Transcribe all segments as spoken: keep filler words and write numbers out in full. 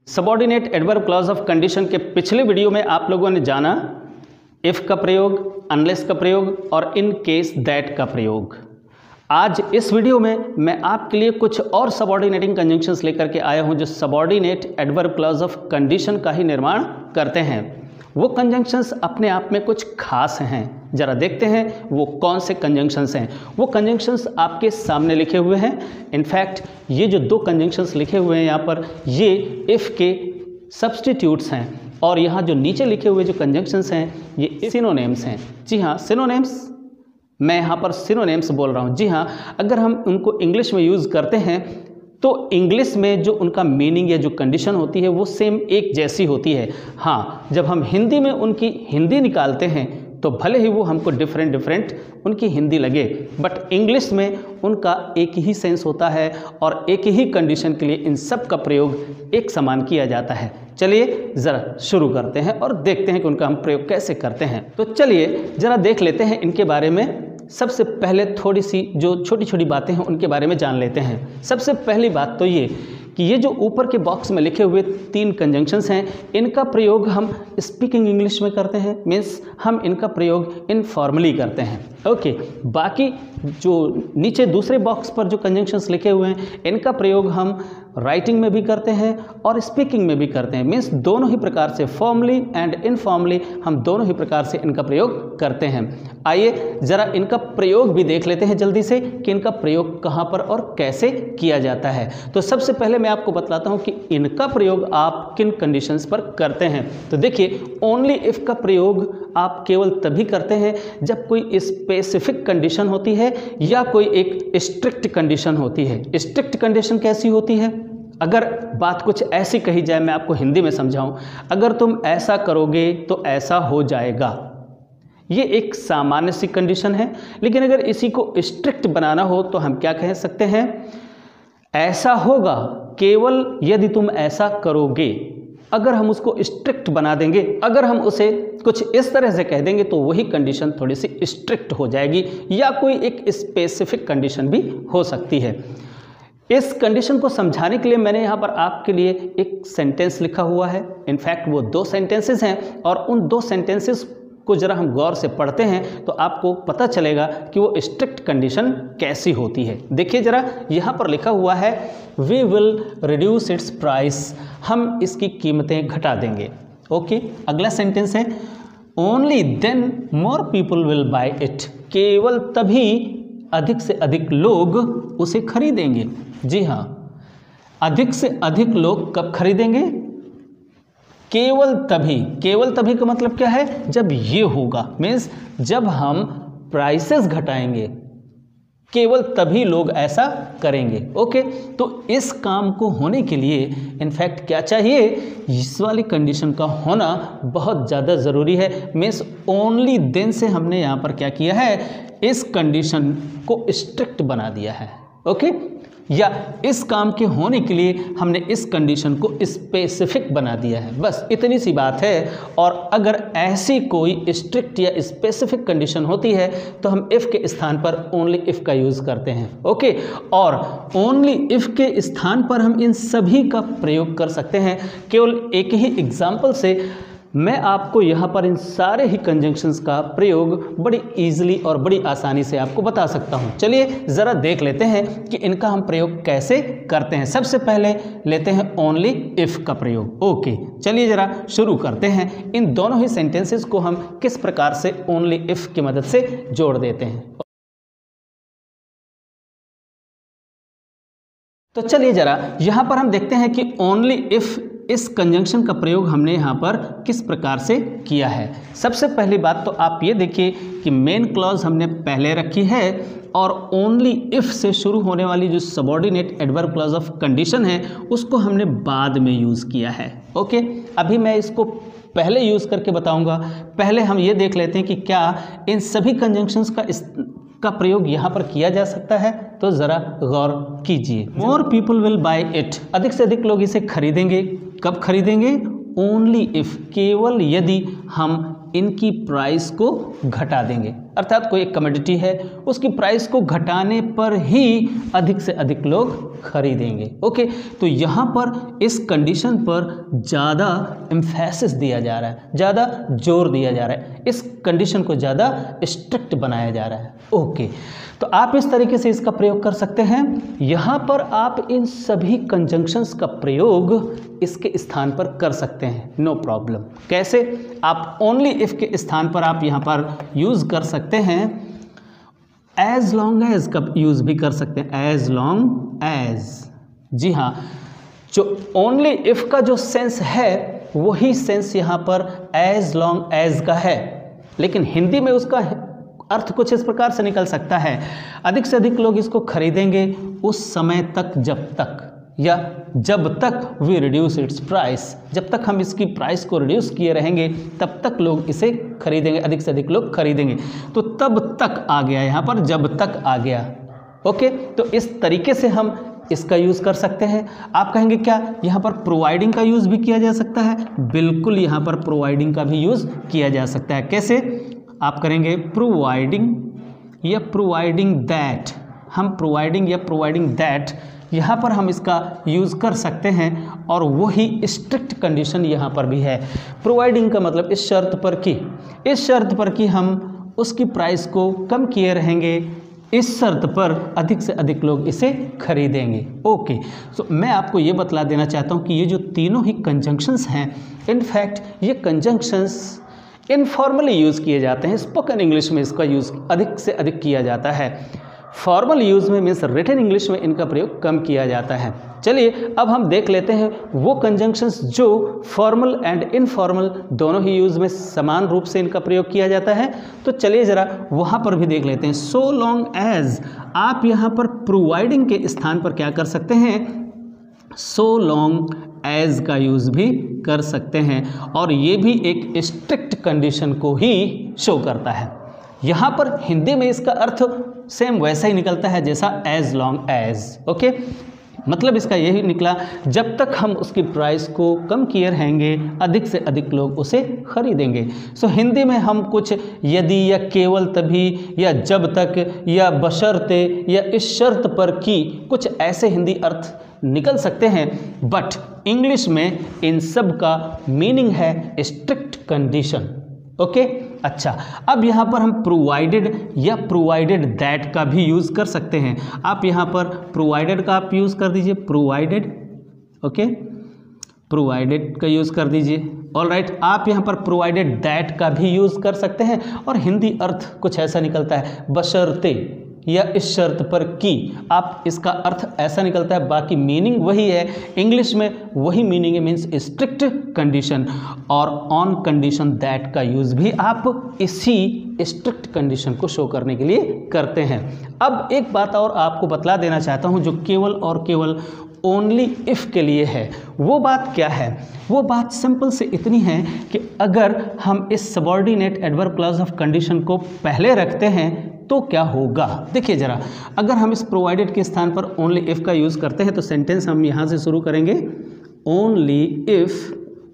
Subordinate adverb clause of condition के पिछले video में आप लोगों ने जाना इफ़ का प्रयोग, अनलेस का प्रयोग और इन केस दैट का प्रयोग। आज इस वीडियो में मैं आपके लिए कुछ और सबऑर्डिनेटिंग कंजंक्शंस लेकर के आया हूं जो subordinate adverb clause of condition का ही निर्माण करते हैं। वो कंजंक्शंस अपने आप में कुछ खास हैं, जरा देखते हैं वो कौन से कंजंक्शंस हैं। वो कंजंक्शंस आपके सामने लिखे हुए हैं। इनफैक्ट ये जो दो कंजंक्शंस लिखे हुए हैं यहाँ पर, ये इफ़ के सब्स्टिट्यूट्स हैं और यहाँ जो नीचे लिखे हुए जो कंजंक्शंस हैं ये सिनोनिम्स हैं। जी हाँ, सिनोनिम्स, मैं यहाँ पर सिनोनिम्स बोल रहा हूँ। जी हाँ, अगर हम उनको इंग्लिश में यूज़ करते हैं तो इंग्लिश में जो उनका मीनिंग या जो कंडीशन होती है वो सेम एक जैसी होती है। हाँ, जब हम हिंदी में उनकी हिंदी निकालते हैं तो भले ही वो हमको डिफरेंट डिफरेंट उनकी हिंदी लगे, बट इंग्लिश में उनका एक ही सेंस होता है और एक ही कंडीशन के लिए इन सब का प्रयोग एक समान किया जाता है। चलिए ज़रा शुरू करते हैं और देखते हैं कि उनका हम प्रयोग कैसे करते हैं। तो चलिए ज़रा देख लेते हैं इनके बारे में। सबसे पहले थोड़ी सी जो छोटी छोटी बातें हैं उनके बारे में जान लेते हैं। सबसे पहली बात तो ये कि ये जो ऊपर के बॉक्स में लिखे हुए तीन कंजंक्शंस हैं, इनका प्रयोग हम स्पीकिंग इंग्लिश में करते हैं, मीन्स हम इनका प्रयोग इनफॉर्मली करते हैं। ओके, बाकी जो नीचे दूसरे बॉक्स पर जो कंजंक्शंस लिखे हुए हैं इनका प्रयोग हम राइटिंग में भी करते हैं और स्पीकिंग में भी करते हैं, मीन्स दोनों ही प्रकार से, फॉर्मली एंड इनफॉर्मली, हम दोनों ही प्रकार से इनका प्रयोग करते हैं। आइए ज़रा इनका प्रयोग भी देख लेते हैं जल्दी से कि इनका प्रयोग कहाँ पर और कैसे किया जाता है। तो सबसे पहले मैं आपको बतलाता हूँ कि इनका प्रयोग आप किन कंडीशंस पर करते हैं। तो देखिए, ओनली इफ़ का प्रयोग आप केवल तभी करते हैं जब कोई स्पेसिफिक कंडीशन होती है या कोई एक स्ट्रिक्ट कंडीशन होती है। स्ट्रिक्ट कंडीशन कैसी होती है? अगर बात कुछ ऐसी कही जाए, मैं आपको हिंदी में समझाऊं, अगर तुम ऐसा करोगे तो ऐसा हो जाएगा, ये एक सामान्य सी कंडीशन है। लेकिन अगर इसी को स्ट्रिक्ट बनाना हो तो हम क्या कह सकते हैं? ऐसा होगा केवल यदि तुम ऐसा करोगे। अगर हम उसको स्ट्रिक्ट बना देंगे, अगर हम उसे कुछ इस तरह से कह देंगे तो वही कंडीशन थोड़ी सी स्ट्रिक्ट हो जाएगी, या कोई एक स्पेसिफिक कंडीशन भी हो सकती है। इस कंडीशन को समझाने के लिए मैंने यहाँ पर आपके लिए एक सेंटेंस लिखा हुआ है। इनफैक्ट वो दो सेंटेंसेस हैं और उन दो सेंटेंसेस को ज़रा हम गौर से पढ़ते हैं तो आपको पता चलेगा कि वो स्ट्रिक्ट कंडीशन कैसी होती है। देखिए ज़रा, यहाँ पर लिखा हुआ है we will reduce its price, हम इसकी कीमतें घटा देंगे। ओके, अगला सेंटेंस है only then more people will buy it, केवल तभी अधिक से अधिक लोग उसे खरीदेंगे। जी हाँ, अधिक से अधिक लोग कब खरीदेंगे? केवल तभी। केवल तभी का मतलब क्या है? जब ये होगा, मीन्स जब हम प्राइसेस घटाएंगे केवल तभी लोग ऐसा करेंगे। ओके, तो इस काम को होने के लिए इनफैक्ट क्या चाहिए? इस वाली कंडीशन का होना बहुत ज़्यादा ज़रूरी है। मीन्स ओनली देन से हमने यहाँ पर क्या किया है? इस कंडीशन को स्ट्रिक्ट बना दिया है। ओके, या इस काम के होने के लिए हमने इस कंडीशन को स्पेसिफिक बना दिया है। बस इतनी सी बात है। और अगर ऐसी कोई स्ट्रिक्ट या स्पेसिफिक कंडीशन होती है तो हम इफ़ के स्थान पर ओनली इफ़ का यूज़ करते हैं। ओके, और ओनली इफ़ के स्थान पर हम इन सभी का प्रयोग कर सकते हैं। केवल एक ही एग्जाम्पल से मैं आपको यहाँ पर इन सारे ही कंजंक्शंस का प्रयोग बड़ी इजीली और बड़ी आसानी से आपको बता सकता हूँ। चलिए ज़रा देख लेते हैं कि इनका हम प्रयोग कैसे करते हैं। सबसे पहले लेते हैं ओनली इफ़ का प्रयोग। ओके, चलिए ज़रा शुरू करते हैं। इन दोनों ही सेंटेंसेस को हम किस प्रकार से ओनली इफ़ की मदद से जोड़ देते हैं। तो चलिए ज़रा यहाँ पर हम देखते हैं कि ओनली इफ़ इस कंजंक्शन का प्रयोग हमने यहाँ पर किस प्रकार से किया है। सबसे पहली बात तो आप ये देखिए कि मेन क्लॉज हमने पहले रखी है और ओनली इफ़ से शुरू होने वाली जो subordinate adverb clause of condition है उसको हमने बाद में यूज़ किया है। ओके, अभी मैं इसको पहले यूज़ करके बताऊँगा। पहले हम ये देख लेते हैं कि क्या इन सभी कंजंक्शंस का इस का प्रयोग यहाँ पर किया जा सकता है। तो ज़रा गौर कीजिए। More people will buy it, अधिक से अधिक लोग इसे खरीदेंगे। कब खरीदेंगे? ओनली इफ़, केवल यदि हम इनकी प्राइस को घटा देंगे। अर्थात कोई एक कमोडिटी है, उसकी प्राइस को घटाने पर ही अधिक से अधिक लोग खरीदेंगे। ओके, तो यहाँ पर इस कंडीशन पर ज़्यादा एम्फेसिस दिया जा रहा है, ज़्यादा जोर दिया जा रहा है, इस कंडीशन को ज़्यादा स्ट्रिक्ट बनाया जा रहा है। ओके, तो आप इस तरीके से इसका प्रयोग कर सकते हैं। यहाँ पर आप इन सभी कंजंक्शंस का प्रयोग इसके स्थान पर कर सकते हैं, नो प्रॉब्लम। कैसे? आप ओनली इफ के स्थान पर आप यहाँ पर यूज़ कर सकते हैं एज लॉन्ग एज का यूज़ भी कर सकते हैं, एज लॉन्ग एज। जी हाँ, जो ओनली इफ का जो सेंस है वही सेंस यहाँ पर एज लॉन्ग एज का है, लेकिन हिंदी में उसका अर्थ कुछ इस प्रकार से निकल सकता है, अधिक से अधिक लोग इसको खरीदेंगे उस समय तक जब तक, या जब तक वी रिड्यूस इट्स प्राइस, जब तक हम इसकी प्राइस को रिड्यूस किए रहेंगे तब तक लोग इसे खरीदेंगे, अधिक से अधिक लोग खरीदेंगे। तो तब तक आ गया यहाँ पर, जब तक आ गया। ओके, तो इस तरीके से हम इसका यूज़ कर सकते हैं। आप कहेंगे क्या यहाँ पर प्रोवाइडिंग का यूज़ भी किया जा सकता है? बिल्कुल, यहाँ पर प्रोवाइडिंग का भी यूज़ किया जा सकता है। कैसे? आप करेंगे प्रोवाइडिंग या प्रोवाइडिंग दैट, हम प्रोवाइडिंग या प्रोवाइडिंग दैट यहाँ पर हम इसका यूज़ कर सकते हैं, और वही स्ट्रिक्ट कंडीशन यहाँ पर भी है। प्रोवाइडिंग का मतलब इस शर्त पर कि, इस शर्त पर कि हम उसकी प्राइस को कम किए रहेंगे, इस शर्त पर अधिक से अधिक लोग इसे खरीदेंगे। ओके, सो मैं आपको ये बतला देना चाहता हूँ कि ये जो तीनों ही कंजंक्शंस हैं, इनफैक्ट ये कंजंक्शंस इनफॉर्मली यूज़ किए जाते हैं। स्पोकन इंग्लिश में इसका यूज़ अधिक से अधिक किया जाता है, फॉर्मल यूज़ में मीन्स रिटन इंग्लिश में इनका प्रयोग कम किया जाता है। चलिए अब हम देख लेते हैं वो कंजंक्शंस जो फॉर्मल एंड इनफॉर्मल दोनों ही यूज़ में समान रूप से इनका प्रयोग किया जाता है। तो चलिए ज़रा वहाँ पर भी देख लेते हैं। सो लॉन्ग एज, आप यहाँ पर प्रोवाइडिंग के स्थान पर क्या कर सकते हैं? सो लॉन्ग एज का यूज़ भी कर सकते हैं, और ये भी एक स्ट्रिक्ट कंडीशन को ही शो करता है। यहाँ पर हिंदी में इसका अर्थ सेम वैसा ही निकलता है जैसा एज लॉन्ग एज। ओके, मतलब इसका यही निकला, जब तक हम उसकी प्राइस को कम किए रहेंगे अधिक से अधिक लोग उसे खरीदेंगे। सो हिंदी में हम कुछ यदि या केवल तभी या जब तक या बशर्ते या इस शर्त पर कि, कुछ ऐसे हिंदी अर्थ निकल सकते हैं, बट इंग्लिश में इन सब का मीनिंग है स्ट्रिक्ट कंडीशन। ओके, अच्छा, अब यहाँ पर हम प्रोवाइडेड या प्रोवाइडेड दैट का भी यूज़ कर सकते हैं। आप यहाँ पर प्रोवाइडेड का आप यूज़ कर दीजिए, प्रोवाइडेड। ओके, प्रोवाइडेड का यूज़ कर दीजिए। ऑल राइट, आप यहाँ पर प्रोवाइडेड दैट का भी यूज़ कर सकते हैं, और हिंदी अर्थ कुछ ऐसा निकलता है, बशर्ते या इस शर्त पर कि, आप इसका अर्थ ऐसा निकलता है, बाकी मीनिंग वही है, इंग्लिश में वही मीनिंग है, मीन्स स्ट्रिक्ट कंडीशन। और ऑन कंडीशन दैट का यूज़ भी आप इसी स्ट्रिक्ट कंडीशन को शो करने के लिए करते हैं। अब एक बात और आपको बतला देना चाहता हूँ, जो केवल और केवल ओनली इफ़ के लिए है। वो बात क्या है? वो बात सिंपल से इतनी है कि अगर हम इस subordinate adverb clause of condition को पहले रखते हैं तो क्या होगा? देखिए जरा, अगर हम इस प्रोवाइडेड के स्थान पर ओनली इफ़ का यूज़ करते हैं तो सेंटेंस हम यहाँ से शुरू करेंगे, ओनली इफ़।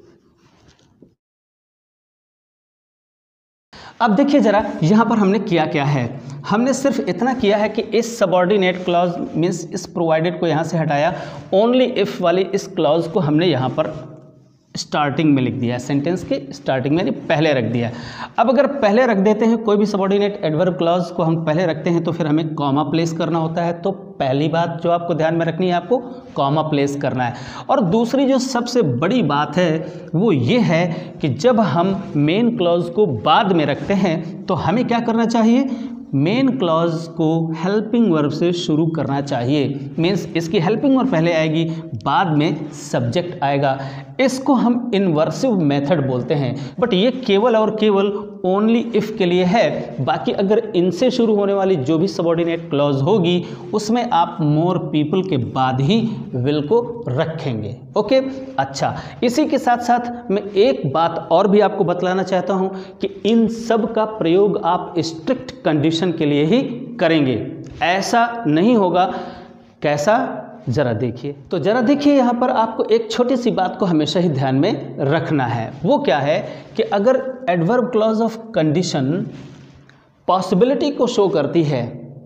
अब देखिए जरा, यहाँ पर हमने किया क्या है, हमने सिर्फ इतना किया है कि इस सबऑर्डिनेट क्लॉज मीन्स इस प्रोवाइडेड को यहाँ से हटाया, ओनली इफ़ वाली इस क्लॉज को हमने यहाँ पर स्टार्टिंग में लिख दिया है, सेंटेंस के स्टार्टिंग में पहले रख दिया है। अब अगर पहले रख देते हैं कोई भी सबऑर्डिनेट एडवर्ब क्लॉज को हम पहले रखते हैं तो फिर हमें कॉमा प्लेस करना होता है। तो पहली बात जो आपको ध्यान में रखनी है, आपको कॉमा प्लेस करना है। और दूसरी जो सबसे बड़ी बात है वो ये है कि जब हम मेन क्लॉज को बाद में रखते हैं तो हमें क्या करना चाहिए? मेन क्लॉज को हेल्पिंग वर्ब से शुरू करना चाहिए। मीन्स इसकी हेल्पिंग वर्ब पहले आएगी, बाद में सब्जेक्ट आएगा। इसको हम इन्वर्सिव मेथड बोलते हैं, बट ये केवल और केवल ओनली इफ़ के लिए है। बाकी अगर इनसे शुरू होने वाली जो भी सबऑर्डिनेट क्लॉज होगी उसमें आप मोर पीपल के बाद ही विल को रखेंगे। ओके, अच्छा, इसी के साथ साथ मैं एक बात और भी आपको बतलाना चाहता हूं कि इन सब का प्रयोग आप स्ट्रिक्ट कंडीशन के लिए ही करेंगे। ऐसा नहीं होगा, कैसा जरा देखिए। तो जरा देखिए यहाँ पर आपको एक छोटी सी बात को हमेशा ही ध्यान में रखना है। वो क्या है कि अगर adverb clause of condition possibility को शो करती है,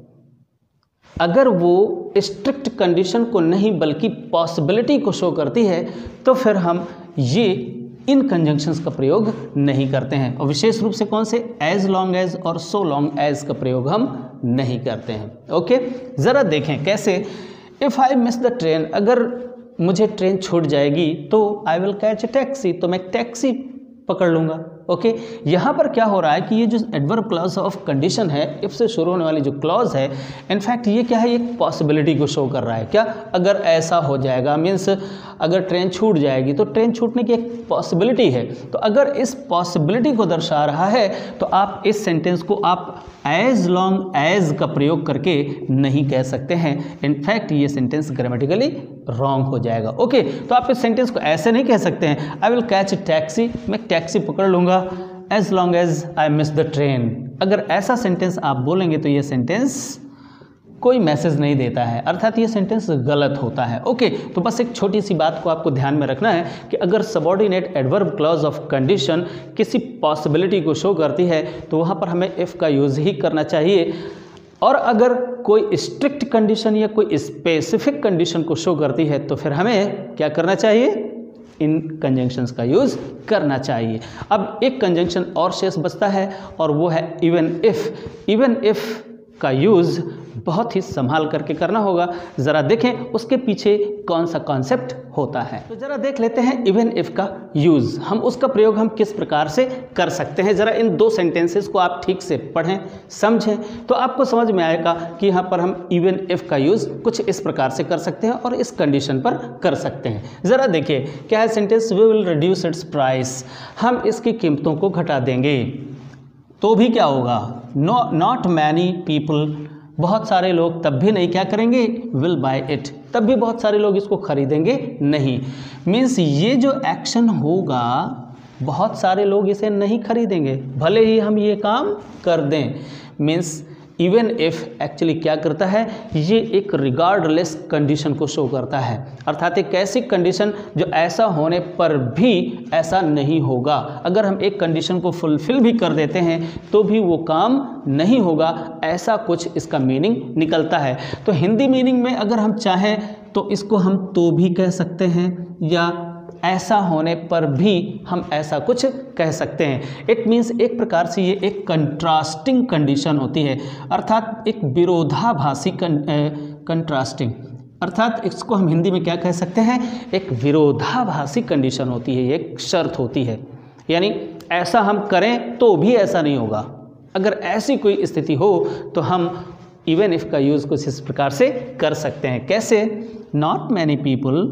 अगर वो स्ट्रिक्ट कंडीशन को नहीं बल्कि पॉसिबिलिटी को शो करती है, तो फिर हम ये इन कंजंक्शंस का प्रयोग नहीं करते हैं। और विशेष रूप से कौन से, एज लॉन्ग एज और सो लॉन्ग एज का प्रयोग हम नहीं करते हैं। ओके, ज़रा देखें कैसे। If I miss the train, अगर मुझे ट्रेन छूट जाएगी तो I will catch a taxi, तो मैं टैक्सी पकड़ लूँगा। Okay okay? यहाँ पर क्या हो रहा है कि ये जो एडवर्ब क्लॉज ऑफ कंडीशन है, इफ से शुरू होने वाली जो क्लॉज है, इनफैक्ट ये क्या है, एक पॉसिबिलिटी को शो कर रहा है। क्या, अगर ऐसा हो जाएगा, मीन्स अगर ट्रेन छूट जाएगी, तो ट्रेन छूटने की एक पॉसिबिलिटी है। तो अगर इस पॉसिबिलिटी को दर्शा रहा है तो आप इस सेंटेंस को आप एज लॉन्ग एज का प्रयोग करके नहीं कह सकते हैं। इनफैक्ट ये सेंटेंस ग्रामेटिकली रॉन्ग हो जाएगा। Okay okay? तो आप इस सेंटेंस को ऐसे नहीं कह सकते हैं, I will catch a taxi, मैं टैक्सी पकड़ लूँगा as long as I miss the train. अगर ऐसा सेंटेंस आप बोलेंगे तो ये सेंटेंस कोई मैसेज नहीं देता है, अर्थात ये सेंटेंस गलत होता है। ओके okay, तो बस एक छोटी सी बात को आपको ध्यान में रखना है कि अगर subordinate adverb clause of condition किसी पॉसिबिलिटी को शो करती है तो वहाँ पर हमें इफ़ का यूज़ ही करना चाहिए। और अगर कोई स्ट्रिक्ट कंडीशन या कोई स्पेसिफिक कंडीशन को शो करती है तो फिर हमें क्या करना चाहिए, इन कंजंक्शंस का यूज़ करना चाहिए। अब एक कंजंक्शन और शेष बचता है और वो है इवन इफ़। इवन इफ़ का यूज़ बहुत ही संभाल करके करना होगा। ज़रा देखें उसके पीछे कौन सा कॉन्सेप्ट होता है। तो ज़रा देख लेते हैं इवन इफ़ का यूज़, हम उसका प्रयोग हम किस प्रकार से कर सकते हैं। ज़रा इन दो सेंटेंसेस को आप ठीक से पढ़ें, समझें, तो आपको समझ में आएगा कि यहाँ पर हम इवन इफ़ का यूज़ कुछ इस प्रकार से कर सकते हैं और इस कंडीशन पर कर सकते हैं। ज़रा देखिए क्या है sentence, we will reduce its price, हम इसकी कीमतों को घटा देंगे। तो भी क्या होगा, नो नॉट मैनी पीपल, बहुत सारे लोग तब भी नहीं क्या करेंगे, विल बाय इट, तब भी बहुत सारे लोग इसको खरीदेंगे नहीं। मीन्स ये जो एक्शन होगा बहुत सारे लोग इसे नहीं खरीदेंगे भले ही हम ये काम कर दें। मीन्स इवन इफ़ एक्चुअली क्या करता है, ये एक रिगार्डलेस कंडीशन को शो करता है, अर्थात एक ऐसी कंडीशन जो ऐसा होने पर भी ऐसा नहीं होगा। अगर हम एक कंडीशन को फुलफिल भी कर देते हैं तो भी वो काम नहीं होगा, ऐसा कुछ इसका मीनिंग निकलता है। तो हिंदी मीनिंग में अगर हम चाहें तो इसको हम तो भी कह सकते हैं या ऐसा होने पर भी हम ऐसा कुछ कह सकते हैं। इट मीन्स एक प्रकार से ये एक कंट्रास्टिंग कंडीशन होती है, अर्थात एक विरोधाभासी कंट्रास्टिंग, अर्थात इसको हम हिंदी में क्या कह सकते हैं, एक विरोधाभासी कंडीशन होती है, एक शर्त होती है। यानी ऐसा हम करें तो भी ऐसा नहीं होगा। अगर ऐसी कोई स्थिति हो तो हम इवन इफ़ का यूज़ कुछ इस प्रकार से कर सकते हैं। कैसे, नॉट मैनी पीपल,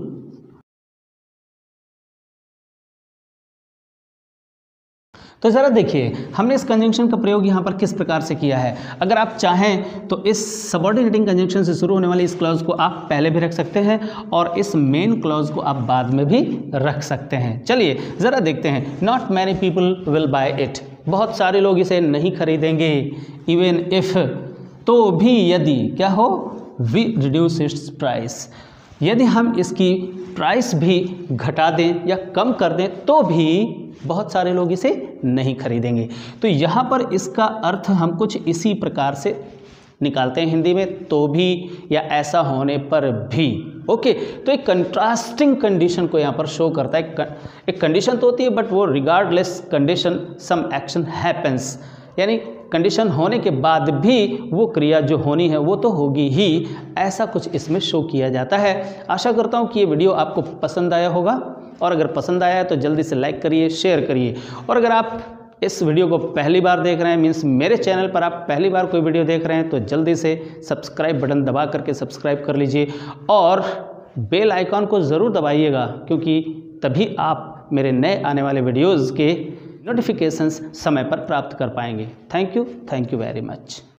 तो ज़रा देखिए हमने इस कंजंक्शन का प्रयोग यहाँ पर किस प्रकार से किया है। अगर आप चाहें तो इस सबऑर्डिनेटिंग कंजंक्शन से शुरू होने वाली इस क्लॉज को आप पहले भी रख सकते हैं और इस मेन क्लॉज को आप बाद में भी रख सकते हैं। चलिए ज़रा देखते हैं, not many people will buy it, बहुत सारे लोग इसे नहीं खरीदेंगे। इवन इफ़, तो भी यदि क्या हो, वी रिड्यूस इट्स प्राइस, यदि हम इसकी प्राइस भी घटा दें या कम कर दें तो भी बहुत सारे लोग इसे नहीं खरीदेंगे। तो यहाँ पर इसका अर्थ हम कुछ इसी प्रकार से निकालते हैं हिंदी में, तो भी या ऐसा होने पर भी। ओके, तो एक कंट्रास्टिंग कंडीशन को यहाँ पर शो करता है। एक कंडीशन तो होती है बट वो regardless condition some action happens, यानी कंडीशन होने के बाद भी वो क्रिया जो होनी है वो तो होगी ही, ऐसा कुछ इसमें शो किया जाता है। आशा करता हूँ कि ये वीडियो आपको पसंद आया होगा, और अगर पसंद आया है तो जल्दी से लाइक करिए, शेयर करिए। और अगर आप इस वीडियो को पहली बार देख रहे हैं, मीन्स मेरे चैनल पर आप पहली बार कोई वीडियो देख रहे हैं, तो जल्दी से सब्सक्राइब बटन दबा करके सब्सक्राइब कर लीजिए और बेल आइकॉन को ज़रूर दबाइएगा, क्योंकि तभी आप मेरे नए आने वाले वीडियोज़ के नोटिफिकेशंस समय पर प्राप्त कर पाएंगे। Thank you, thank you very much.